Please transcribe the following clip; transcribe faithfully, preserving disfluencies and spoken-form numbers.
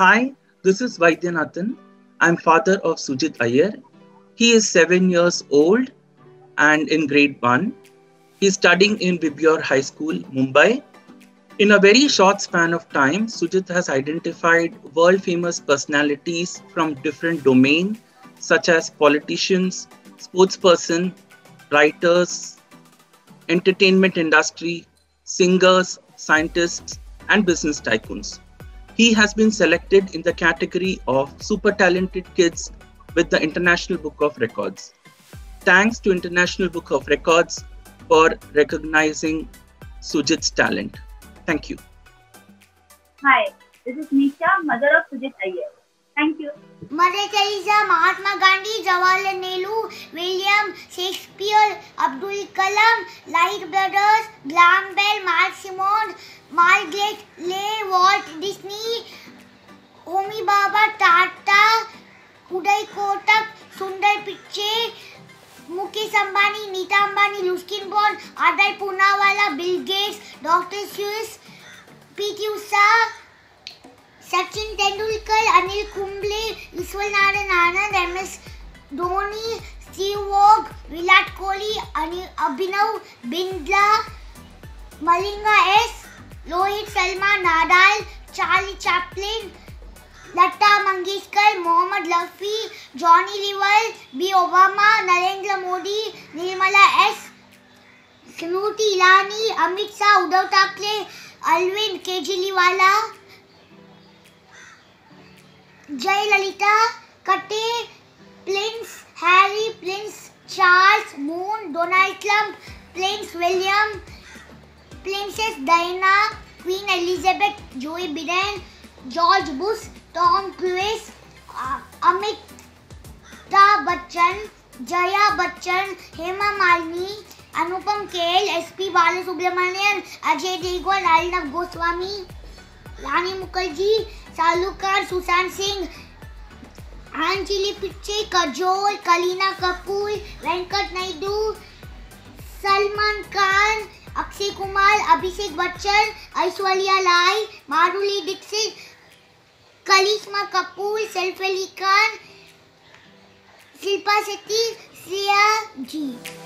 Hi, this is Vaidyanathan. I'm father of Sujit Iyer. He is seven years old and in grade one. He's studying in Vibgyor High School, Mumbai. In a very short span of time, Sujit has identified world-famous personalities from different domains such as politicians, sportsperson, writers, entertainment industry, singers, scientists, and business tycoons. He has been selected in the category of super talented kids with the International Book of Records. Thanks to International Book of Records for recognizing Sujit's talent. Thank you. Hi, this is Nisha, mother of Sujit Iyer. Thank you. Mother Teresa, Mahatma Gandhi, Jawaharlal Nehru, William Shakespeare, Abdul Kalam, Light Brothers, Graham Bell, Mark Simon, Margaret Lee, Walt Disney, Homi Baba, Tata, Uday Kotak, Sundar Pichai, Mukesh Ambani, Nita Ambani, Ruskin Bond, Adar Poonawalla, Bill Gates, Doctor Seuss, P T Usha, Sachin Tendulkar, Anil Kumble, Vishwanathan Anand, M S Dhoni, Steve Vogt, Virat Kohli, Abhinav Bindra, Malinga S, Rohit Sharma, Nadal, Charlie Chaplin, Lata Mangeshkar, Mohammad Rafi, Johnny Lever, B. Obama, Narendra Modi, Nirmala S, Smriti Irani, Amit Shah, Uddhav Thackeray, Arvind Kejriwal, Jay Lalita, Kate, Prince Harry, Prince Charles, Moon, Donald Trump, Prince William, Princess Diana, Queen Elizabeth, Joe Biden, George Bush, Tom Cruise, uh, Amitabh Bachchan, Jaya Bachchan, Hema Malini, Anupam Kher, S P Balasubramanian, Ajay Devgn, Arnab Goswami, Rani Mukherjee, Shahrukh Khan, Sushant Singh, Anjali Pichai, Kajol, Kareena Kapoor, Venkat Naidu, Salman Khan, Akshay Kumar, Abhishek Bachchan, Aishwarya Rai, Madhuri Dixit, Karishma Kapoor, Saif Ali Khan, Shilpa Shetty, Shreya G.